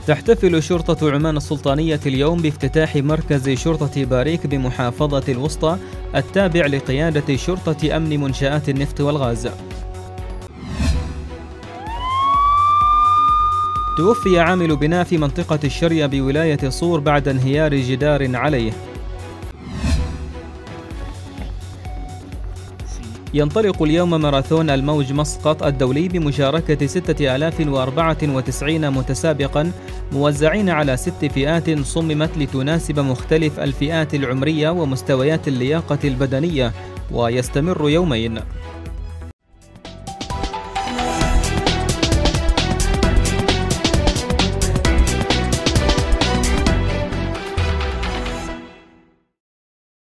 تحتفل شرطة عمان السلطانية اليوم بافتتاح مركز شرطة باريك بمحافظة الوسطى التابع لقيادة شرطة أمن منشآت النفط والغاز. توفي عامل بناء في منطقة الشرية بولاية صور بعد انهيار جدار عليه. ينطلق اليوم ماراثون الموج مسقط الدولي بمشاركة 6094 متسابقا موزعين على 6 فئات صممت لتناسب مختلف الفئات العمرية ومستويات اللياقة البدنية، ويستمر يومين.